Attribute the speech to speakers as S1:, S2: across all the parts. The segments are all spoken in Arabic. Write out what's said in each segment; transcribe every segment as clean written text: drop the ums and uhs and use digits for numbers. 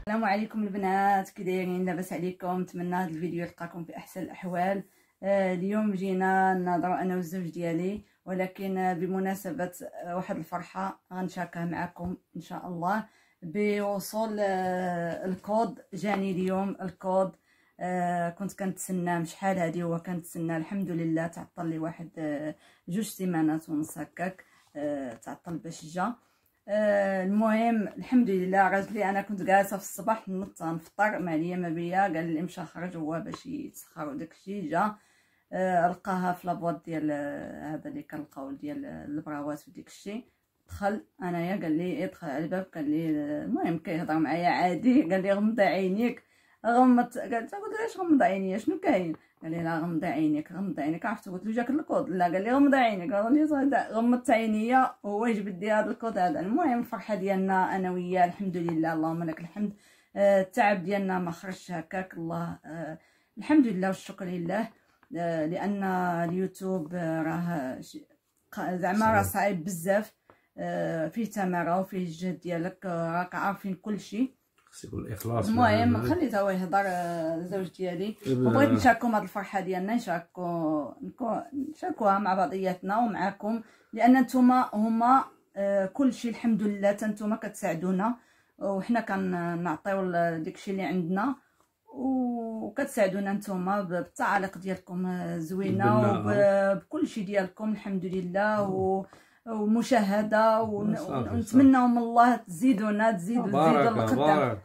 S1: السلام عليكم البنات، كي دايرين؟ لاباس عليكم؟ نتمنى هذا الفيديو يلقاكم في احسن الاحوال. اليوم جينا نهضروا انا والزوج ديالي، ولكن بمناسبه واحد الفرحه غنشاركها معكم ان شاء الله بوصول الكود. جاني اليوم الكود، كنت كنتسناه شحال هادي، هو كنتسناه الحمد لله. تعطل لي واحد 2 سيمانات ونص هكاك، تعطل باش جا. المهم الحمد لله. راجلي انا كنت جالسه في الصباح نط نفطر ما عليا ما بيا، قال لي مشى خرج هو باش يتسخر وداكشي. جا لقاها في لابواط ديال هذا اللي كنلقاو ديال البراوات وداكشي. دخل انايا، قال لي ادخل على الباب، قال لي المهم كيهضر معايا عادي، قال لي غمضي عينيك. غمضت، قلت له علاش غمض عينيا شنو كاين؟ قال لي لا غمضي عينيك غمضي عينيك. عرفت قلت له جاك الكود؟ لا، قال لي غمضي عينيك. قال لي غمضت عينيا هو يجبد لي هذا الكود هذا. المهم الفرحه ديالنا انا وياه الحمد لله، اللهم لك الحمد. التعب ديالنا ما خرجش هكاك، الله الحمد لله والشكر لله. لان اليوتيوب راه زعما راه صعيب بزاف، فيه تماره وفيه الجهد ديالك، راك عارفين كل شيء،
S2: خص يكون الاخلاص.
S1: المهم خليته هو يهضر الزوج ديالي، وبغيت نشارككم هذه الفرحه ديالنا، نشاركوها مع بعضياتنا ومعاكم، لان نتوما هما كل شيء الحمد لله. نتوما كتساعدونا وحنا كنعطيو داكشي اللي عندنا، وكتساعدونا نتوما بالتعاليق ديالكم زوينه وبكل شيء ديالكم الحمد لله، ومشاهده، ونتمنى من الله تزيدونا تزيدوا القدام.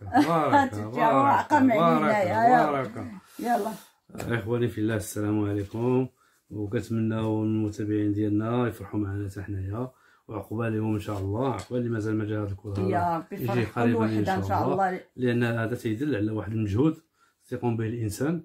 S1: يلا
S2: اخواني في الله، السلام عليكم، وكنتمناو المتابعين ديالنا يفرحوا معنا حتى حنايا، وعقبالهم ان شاء الله، عقبال اللي مازال ما جا هذا الكود
S1: يا ربي يجي قريبا ان شاء الله،
S2: لان هذا تيدل على واحد المجهود تيقوم به الانسان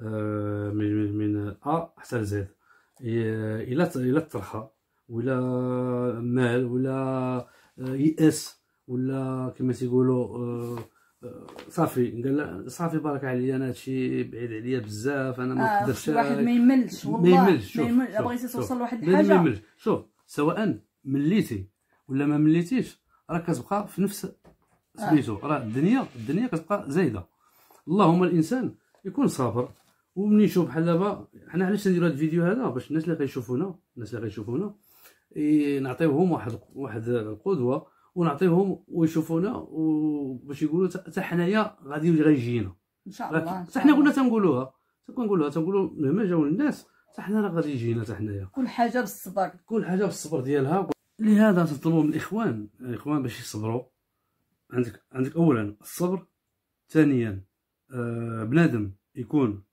S2: من حتى لزد. الى الطرحه ولا مال ولا يأس ولا كما تيقولوا صافي، قال لا صافي بارك عليا انا هادشي بعيد عليا بزاف، انا ما نقدرش.
S1: واحد ما يملش والله، ما يملش. بغيتي توصل لواحد الحاجه
S2: ما يملش. شوف، سواء مليتي ولا ما مليتيش راه كتبقى في نفس سميتو، راه الدنيا كتبقى زايده. اللهم الانسان يكون صابر. ومنين نشوف بحال دابا حنا علاش نديرو هذا الفيديو هذا؟ باش الناس اللي غيشوفونا نعطيوهم واحد القدوه، ونعطيوهم ويشوفونا، وباش يقولوا حتى حنايا غيجينا
S1: ان شاء الله.
S2: حتى حنا كنا تنقولوها مهما جاو الناس حتى حنا راه غادي يجينا حتى حنايا.
S1: كل حاجه بالصبر،
S2: ديالها. لهذا تطلبوا من الاخوان باش يصبروا. عندك اولا الصبر، ثانيا بنادم يكون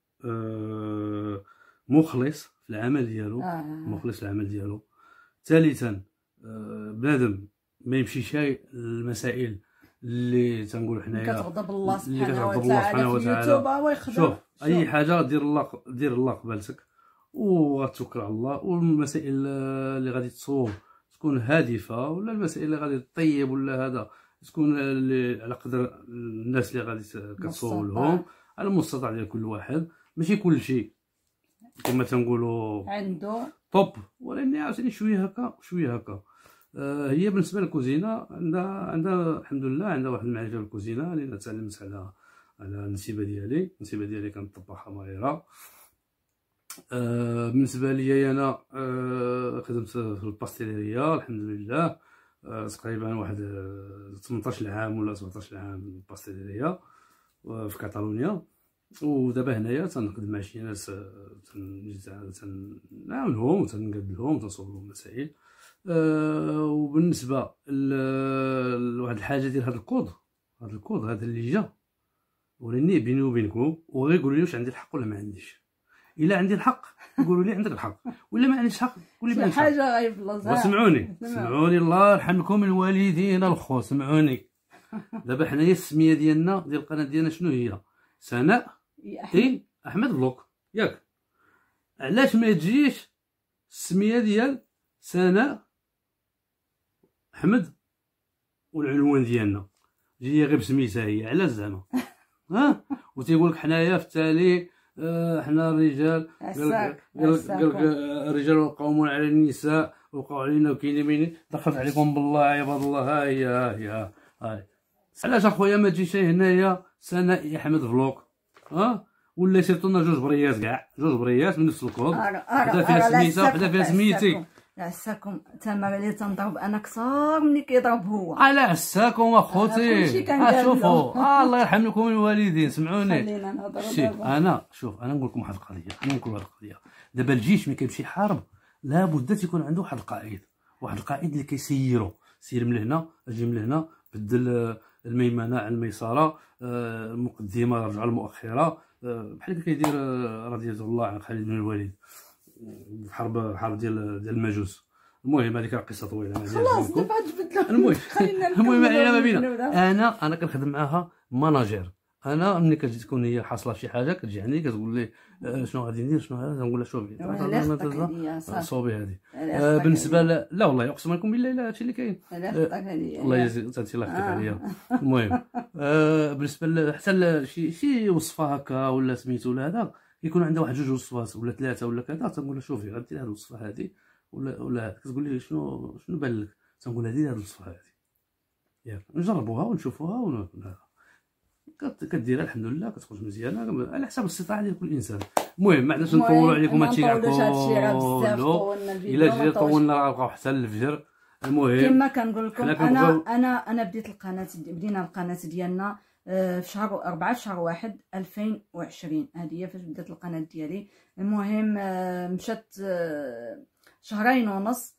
S2: مخلص في العمل ديالو، ثالثا بنادم ما يمشيش المسائل اللي تنقولوا حنايا
S1: كتغضب الله سبحانه وتعالى.
S2: شوف، اي حاجه دير الله قبالتك وغتوكل على الله، والمسائل اللي غادي تصوب تكون هادفه، ولا المسائل اللي غادي تطيب ولا هذا تكون اللي على قدر الناس اللي غادي كتصوب لهم، على المستطاع ديال كل واحد. ماشي كل شيء كما تنقولوا
S1: عنده
S2: طوب، ولكن عاوتاني شويه هكا. هي بالنسبه للكوزينه عندها الحمد لله عندها واحد المعرفه بالكوزينه، لان تعلمت على النسيبه ديالي كانت طباخه ماهره. بالنسبه لي انا خدمت في الباستيريا الحمد لله، تقريبا واحد 18 عام ولا 17 عام الباستيريا في كاتالونيا. ودابا هنايا تنخدم مع شي ناس، تنعاونهم وتنقاد لهم وتنصوب لهم مسائل. وبالنسبه لواحد الحاجه ديال هذا الكود هذا اللي جا، وراني بيني وبينكم، وغيقولوا لي واش عندي الحق ولا ما عنديش. الا عندي الحق يقولوا لي عندك الحق، ولا ما عنديش الحق قول لي ما عنديش الحق.
S1: حاجه غايب الله.
S2: سمعوني الله يرحمكم الوالدين الخو، سمعوني. دابا حنايا السميه ديالنا ديال القناه ديالنا شنو هي؟ سناء احمد بلوك، ياك؟ علاش ما تجيش السميه ديال سناء احمد والعنوان ديالنا جايه غير بسميتها هي؟ علاش زعما؟ وتيقول لك حنايا في التالي حنا الرجال، الرجال والقوامون على النساء، وقعوا علينا وكاينين دخلت عليكم بالله عباد الله. ها هي علاش اخويا ما تجيش هنايا سناء احمد فلوق ولا سيرتونا جوج بريات كاع، جوج بريات من نفس الكود، وحده فيها سميتها وحده فيها سميتي.
S1: عساكم تمر اللي تنضرب انا كثار ملي كيضرب هو.
S2: على عساكم اخوتي. شوفوا الله يرحم لكم الوالدين، سمعوني. انا شوف انا نقول لكم واحد القضيه، دابا الجيش ملي كيمشي يحارب لابد تيكون عنده واحد القائد اللي كيسيرو، سير من هنا اجي من هنا، بدل الميمنه على الميسره، المقدمه رجع المؤخره، بحال هكا كيدير رضي الله عن خالد بن الوليد الحرب ديال المجوس. المهم هذيك قصه طويله
S1: خلاص دابا تبدلوا.
S2: المهم علينا ما بينا. انا كنخدم معاها ماناجير. انا ملي كتكون هي حاصله شي حاجه كتجي عندي كتقول لي شنو غادي ندير شنو هذا، نقول لها شوفي صوبي هذه. بالنسبه لا والله اقسم لكم بالله لا هادشي اللي كاين. الله يجزيك هادشي الله يخليك عليا. المهم بالنسبه حتى شي وصفه هكا ولا سميتو ولا هذا يكون عندها واحد جوج وصفات ولا ثلاثه ولا كذا، تنقول لها شوفي غدير هذه الوصفه هذه ولا هذا، كتقول لي شنو بان لك، تنقول لها ديري هذه الوصفه هذه ياك نجربوها ونشوفوها كديرها الحمد لله كتخرج مزيانه على حسب الاستطاعه ديال كل انسان. المهم ما عندناش نطولوا عليكم هادشي كاع كله، الا جينا طولنا راه غنبقاو حتى للفجر. المهم
S1: كما كنقول لكم انا بدينا القناه ديالنا في شهر 4 في شهر 1 2020. هذه هي فاش بدات القناه ديالي. المهم مشات شهرين ونص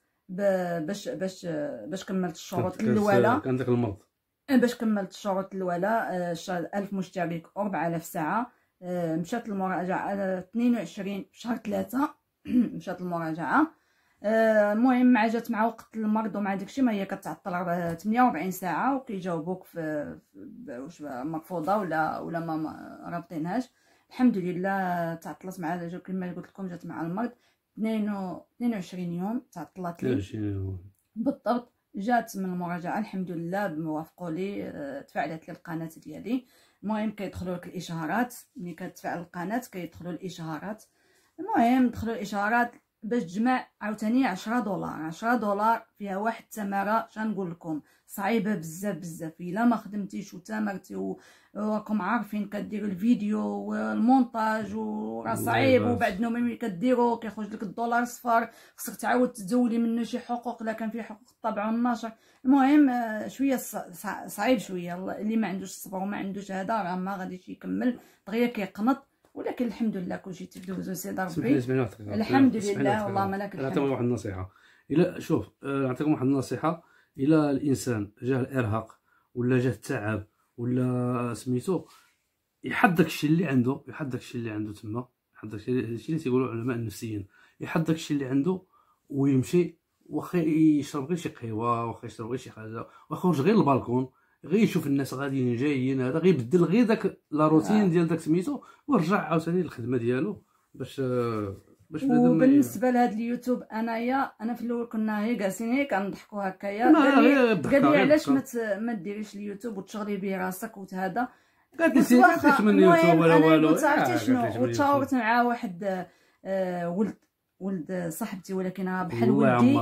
S1: باش كملت الشروط الاولى.
S2: كان داك المرض
S1: باش كملت الشروط الاولى 1000 مشترك و4000 ساعه. مشات المراجعه 22 في شهر 3 مشات المراجعه. المهم مع جات مع وقت المرض ومع داكشي ما هي كتعطل 48 ساعه وكيجاوبوك في واش مرفوضه ولا ما رابطينهاش. الحمد لله تعطلت مع كما قلت لكم جات مع المرض 22 يوم تعطلت لي بالضبط. جات من المراجعه الحمد لله موافقوا لي، تفعلت لي القناه ديالي. المهم كيدخلوا لك الاشهارات ملي كتفعل القناه كيدخلوا الاشهارات. المهم دخلوا الاشهارات باش تجمع عاوتاني 10 دولار. 10 دولار فيها واحد الثمره شنقول لكم صعيبه بزاف الا ما خدمتيش وتمرتي وراكم عارفين كديروا الفيديو والمونتاج وراه صعيب، وبعد نوم ملي كديروا كيخرج لك الدولار صفر، خصك تعاود تزولي منه شي حقوق الا كان فيه حقوق الطبع والنشر. المهم شويه صعيب شويه. اللي ما عندوش الصبر وما عندوش هذا راه ما غاديش يكمل دغيا كيقنط. ولكن الحمد لله كلشي تدوزو سيدي ربي الحمد لله. والله لك الحمد.
S2: نعطيكم واحد النصيحه. الا شوف نعطيكم واحد النصيحه. الا الانسان جاه الارهاق ولا جاه التعب ولا سميتو يحط داكشي اللي عنده، تما يحط داكشي اللي تيقولوا العلماء النفسيين، يحط داكشي اللي عنده ويمشي واخا يشرب غير شي قهوه، واخا يشرب غير شي حاجه، واخا يخرج غير للبالكون غير يشوف الناس غاديين جايين، هذا غيبدل غير داك لا روتين ديال داك سميتو ورجع عاوتاني للخدمه ديالو باش
S1: وبالنسبه لهذا اليوتيوب انا في الاول كنا هي جالسين كنضحكوا هكايا. قال لي علاش ما ديريش اليوتيوب وتشغلي به راسك وهذا.
S2: قالت لي من اليوتيوب ولا والو.
S1: عرفتي شنو وتشاورت مع واحد ولد صاحبتي ولكن بحال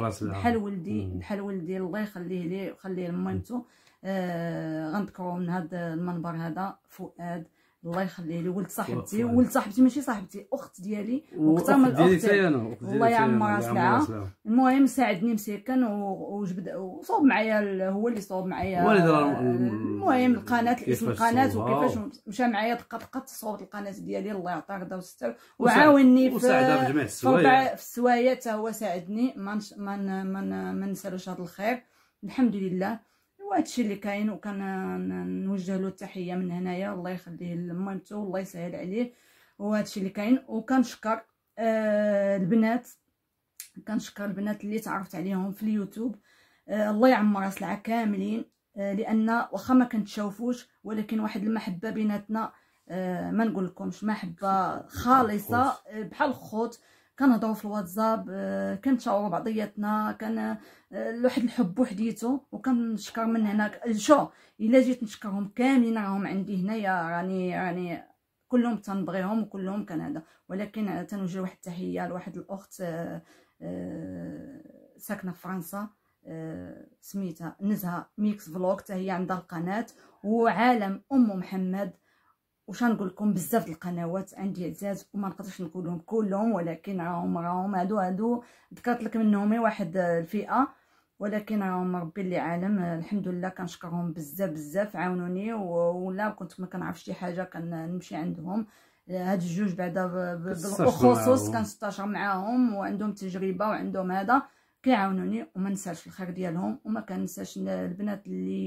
S1: ولدي الله يخليه ليه ويخليه لمامته. غنذكروا من هذا المنبر هذا فؤاد الله يخليه لي. ولد صاحبتي ماشي صاحبتي، اخت ديالي وقتها من الاخت الله يعمرها سلعه. المهم ساعدني مسكن وجبد وصوب معايا، هو اللي صوب معايا المهم القناه الاسم القناه وكيفاش مشى معايا دقه صوبت القناه ديالي الله يعطيه الرضا والستر وعاوني في السوايع حتى هو ساعدني. ما نسالوش هذا الخير الحمد لله. وهادشي اللي كاين وكنوجه له التحيه من هنايا الله يخليه لمامته والله يسهل عليه. وهادشي اللي كاين وكنشكر البنات اللي تعرفت عليهم في اليوتيوب الله يعمر سلعه كاملين، لان واخا ما كنتشوفوش ولكن واحد المحبه بيناتنا ما نقول لكمش محبه خالصه بحال خوت. كنهضروا في الواتساب كنتشاوروا بعضياتنا، كان واحد الحب وحديته. وكنشكر من هنا شو الا جيت نشكرهم كاملين راهم عندي هنايا راني كلهم تنبغيهم وكلهم كان هذا. ولكن تنوجه واحد التحيه لواحد الاخت ساكنه في فرنسا سميتها نزهه ميكس فلوغ، حتى هي عندها القناه، وعالم محمد. وش نقول لكم، بزاف د القنوات عندي عزاز وما نقدرش نقولهم كلهم، ولكن راهم هادو ذكرت لك منهم واحد الفئه، ولكن راهم ربي اللي عالم. الحمد لله كنشكرهم بزاف عاونوني، ولا كنت ما كنعرفش شي حاجه كنمشي عندهم. هاد الجوج بعدا بالخصوص كنستشر معاهم، وعندهم تجربه وعندهم هذا كيعاونوني، وما نساش الخير ديالهم، وما كنساش البنات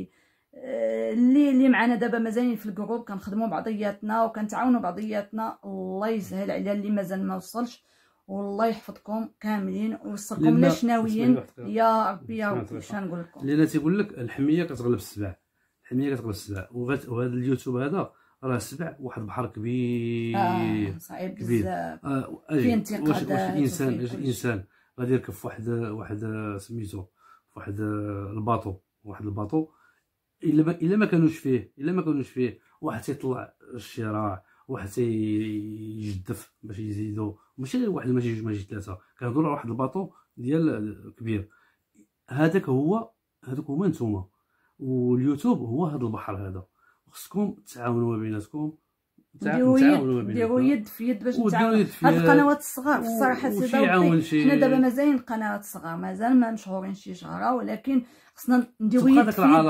S1: اللي معنا دابا مازالين في الجروب، كنخدموا بعضياتنا وكنتعاونوا بعضياتنا. الله يسهل على اللي مازال ما وصلش، والله يحفظكم كاملين ويوصلكم لشناويين يا ربي يا ربي. اش نقول لكم،
S2: لان تيقول لك الحميه كتغلب السبع، الحميه كتغلب السبع. وهذا اليوتيوب هذا راه السبع واحد البحر كبير
S1: صعيب
S2: كبير.
S1: بزاف،
S2: فيه
S1: انتقادات.
S2: واش الانسان غادي يركب في واحد سميتو في واحد الباطو، الا ما كانوش فيه واحد تيطلع الشراع، واحد تيجدف باش يزيدوا، ماشي واحد ماشي جوج ماشي ثلاثه، كنهضروا على واحد الباطو ديال كبير. هذوك هما نتوما، واليوتيوب هو هذا البحر هذا، خصكم تعاونوا ما بيناتكم،
S1: نديروا يد في يد باش نتعاونوا. هاد القنوات الصغار في الصراحه سيدي، حنا دابا مازالين قنوات صغار، مازال ما مشهورين شي شهره، ولكن خصنا نديروا يد في يد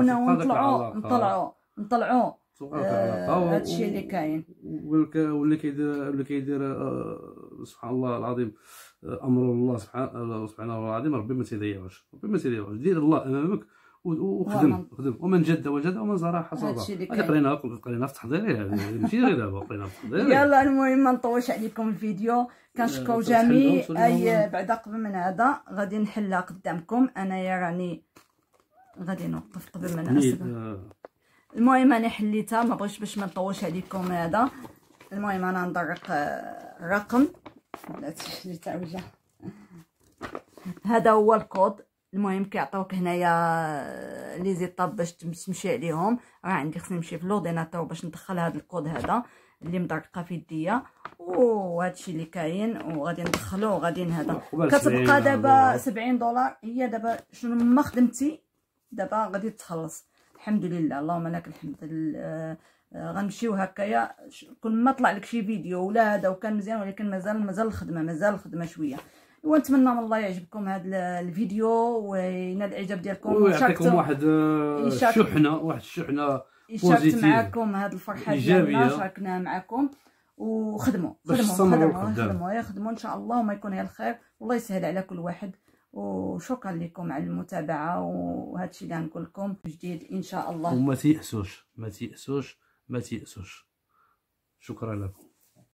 S1: ونطلعوا هادشي اللي كاين.
S2: واللي كيدير سبحان الله العظيم، امر الله سبحانه العظيم، ربي ما تيضيعوش، دير الله امامك وخدم ومن جد وجد ومن زرع حصاد. هذه قريناها في التحضير، ماشي غير دابا قريناها في التحضير.
S1: يلا المهم ما نطولش عليكم الفيديو، كنشكروا جميع. اي بعدا قبل من هذا غادي نحلها قدامكم انايا، راني غادي نوقف قبل ما ناسبها. المهم انا حليتها، ما بغيتش باش ما نطولش عليكم هذا. المهم انا ندرق الرقم، بلاتي تعوجه. هذا هو الكود. المهم كيعطيوك هنايا لي زيطاب باش تمشي عليهم. راه عندي خصني نمشي في لورديناتور باش ندخل هذا الكود هذا اللي مدرقه في يديا، وهادشي اللي كاين، وغادي ندخلو وغادي هذا. كتبقى دابا $70. هي دابا شنو ما خدمتي دابا غادي تخلص، الحمد لله اللهم لك الحمد. غنمشيو هكايا كل ما طلع لك شي فيديو ولا هذا وكان مزيان، ولكن مازال الخدمه شويه. ونتمنى من الله يعجبكم هذا الفيديو وينال الاعجاب ديالكم،
S2: ويعطيكم واحد الشحنه
S1: شاركت معكم هذه الفرحه ديالنا، شاركناها معكم. وخدموا ان شاء الله، وما يكون هي الخير، والله يسهل على كل واحد. وشكرا لكم على المتابعه، وهذا الشيء اللي غنقول لكم جديد ان شاء الله.
S2: وما تيأسوش، ما تيأسوش. شكرا لكم.